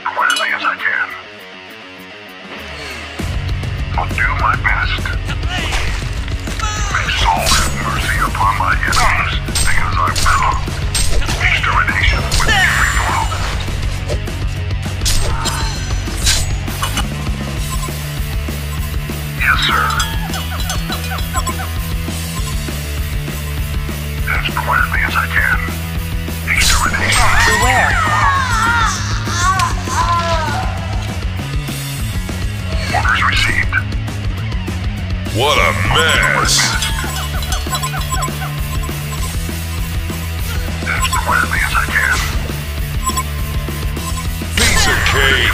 quietly as I can. I'll do my best. May Saul have mercy upon my enemies, because I will. Extermination with every blow. Yes, sir. As quietly as I can. Extermination. Beware. Orders received. What a mess! As quietly as I can. Piece of cake!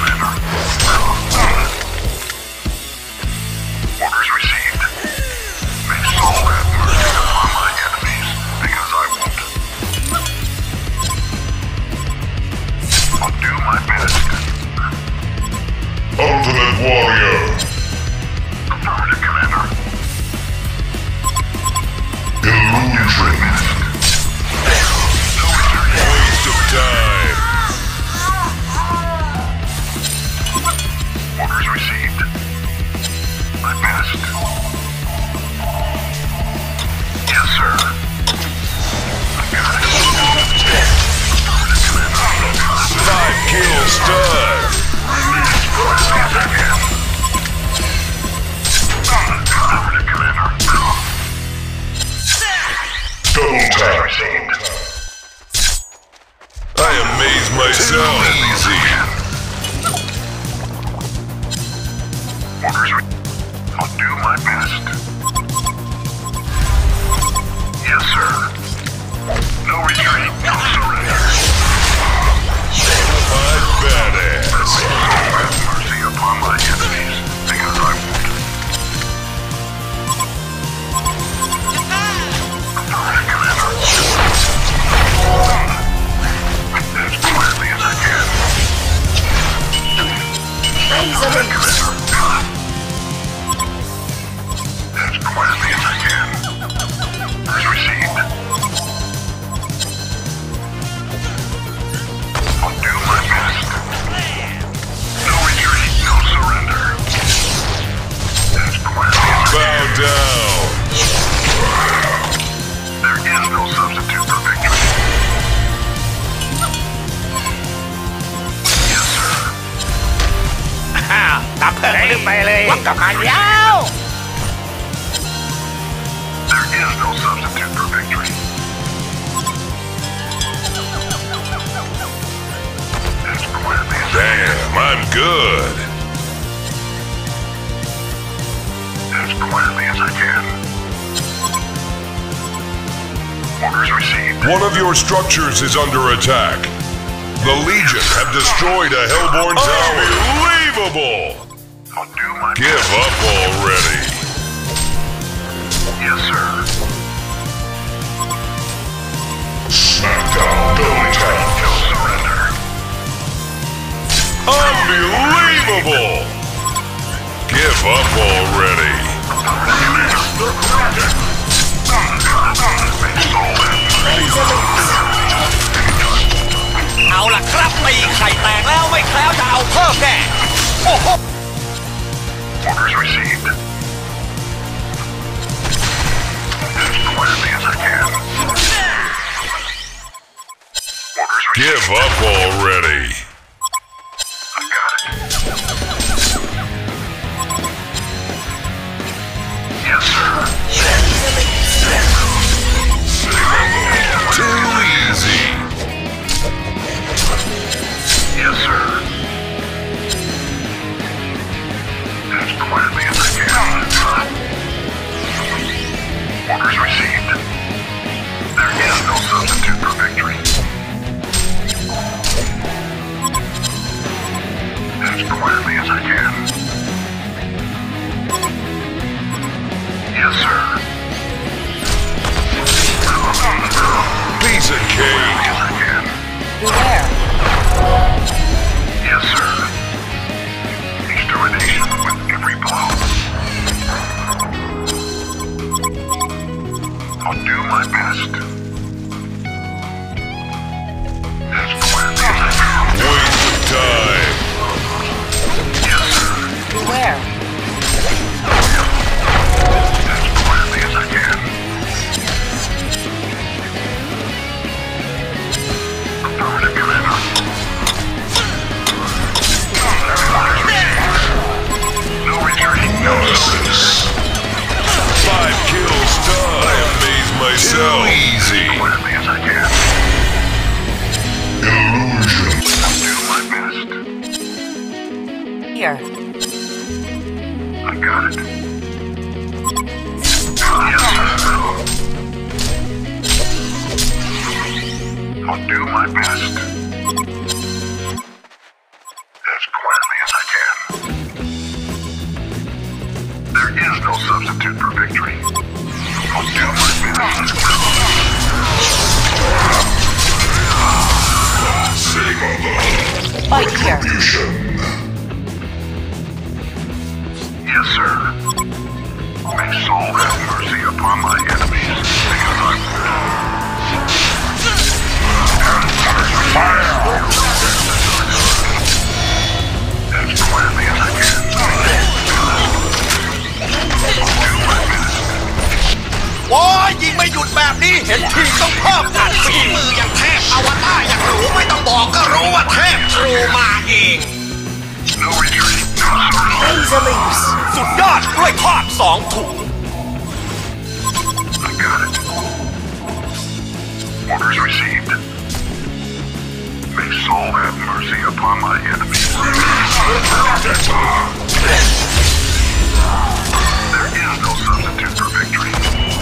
Orders received. May Saul have mercy upon my enemies, because I won't. I'll do my best. Ultimate Warrior! Affirmative, Commander. Illusion! Waste of time! Orders received. My best. Yes, sir. I got it. Affirmative, Commander. 5 kill stud! As quietly as I can. Affirmative, Commander. Double tap! Received. I amaze myself! Easy! Orders I'll do my best. Yes, sir. No retreat, no surrender. I'm badass! Have mercy upon my enemies, because I won't. Affirmative, Commander. As quietly as I can. Affirmative, Commander. As quietly as I can. As received. I'll do my best. No retreat, no surrender. As quietly as I Bow can. down! There is no substitute for victory. Yes, sir. ตับเพิ่งลืมไปเลยวัดกับมันยาว There is no substitute for victory. As quietly as I Damn, I'm good! As quietly as I can. Orders received. One of your structures is under attack. The Legion have destroyed a Hellborn tower. Unbelievable! I'll do my Give best. up already. Yes, sir. Smackdown, double tap. No surrender. Unbelievable! Give up already. เอาล่ะครับตีไข่แตกแล้วไม่แคล้วจะเอาเพิ่มแน่โอ้โห Orders received. As quietly as I can. Orders received. Give up already. I got it. Yes, sir. Too easy. Yes, sir. As quietly as I can. Orders received. There is no substitute for victory. As quietly as I can. Yes, sir. Piece of cake. As I can. Beware. Yes, sir. Extermination with every blow. I'll do my best. As quietly as I can. Waste of time. my best. As quietly as I can. There is no substitute for victory. I'll do my best. Fight here. Yes, sir. May Saul have mercy upon my enemies, because I fire! As quietly as I can. โอ้ยยิงไม่หยุดแบบนี้เห็นทีต้องเพิ่มอัดฝีมืออย่างเทพอวตารอย่างรู้ไม่ต้องบอกก็รู้ว่าเทพทรูมาเอง No retreat. No surrender. Laser leaves. สุดยอดด้วยทอด2 ถุง I got it. Orders received. May Saul have mercy upon my enemies. There is no substitute for victory.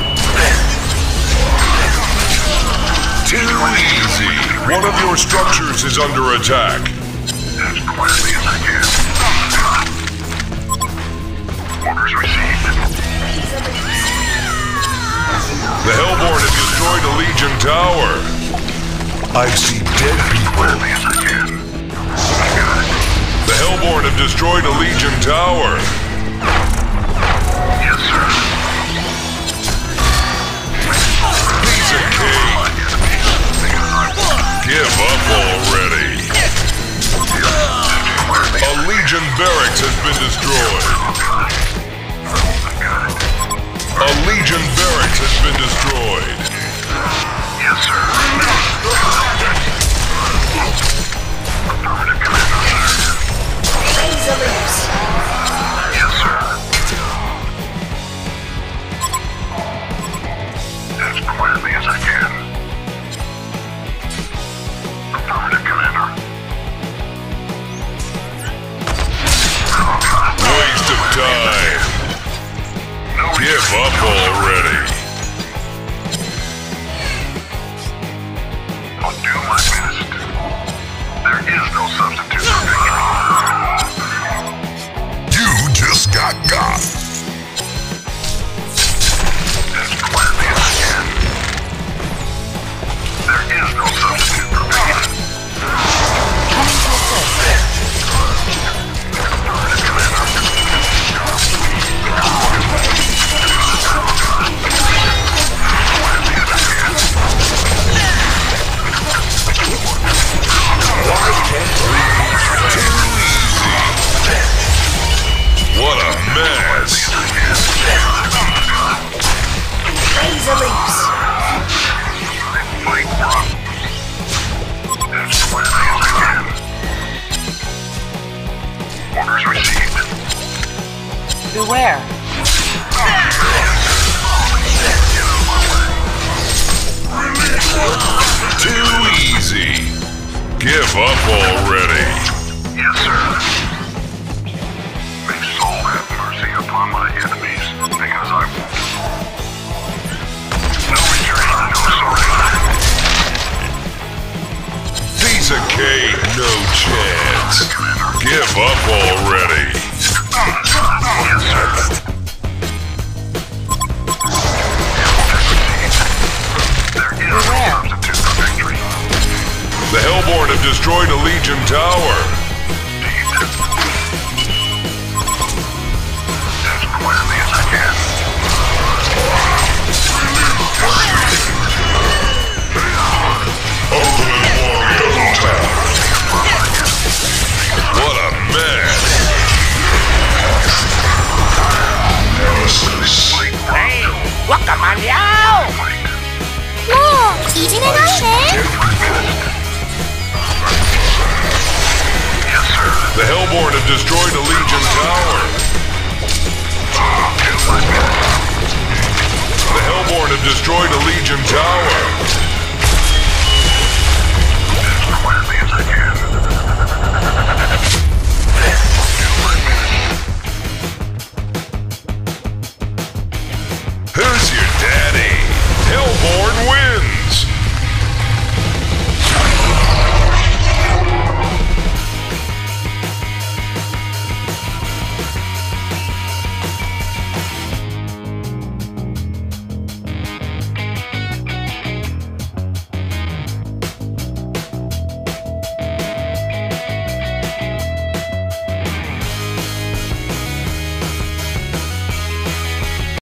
Too easy. One of your structures is under attack. As quietly as I can. Orders received. The Hellborn have destroyed a Legion tower. I've seen dead people. Quietly as I can. I got it. The Hellborn have destroyed a Legion tower. Yes, sir. Piece of cake. Give up already. A Legion barracks has been destroyed. A Legion barracks has been destroyed. Yes, sir. Affirmative, Commander, sir. Laser leaves. Yes, sir. As quietly as I can. Affirmative, Commander. Waste of time. No Give retreat. up already. I'll do my best. There is no substitute for victory. You just got. As quietly as I can. There is no substitute for victory. Coming to assist. Affirmative, Commander. What a mess. Laser leaves. Fight, bro. As quietly as I can. Orders received. Beware. Too easy. Give up already. Yes, sir. May Saul have mercy upon my enemies, because I won't. No retreat, no surrender. Piece of cake, no chance. Commander. Give up already. Yes, sir. There is no Beware. substitute for victory. The Hellborn have destroyed a Legion tower. As quietly as I can. Open warrior attack. What a mess. Hey, วักกลับมาแล้วもういじめないで。 Yes, sir. The Hellborn have destroyed a Legion tower. Do my best. The Hellborn have destroyed a Legion tower.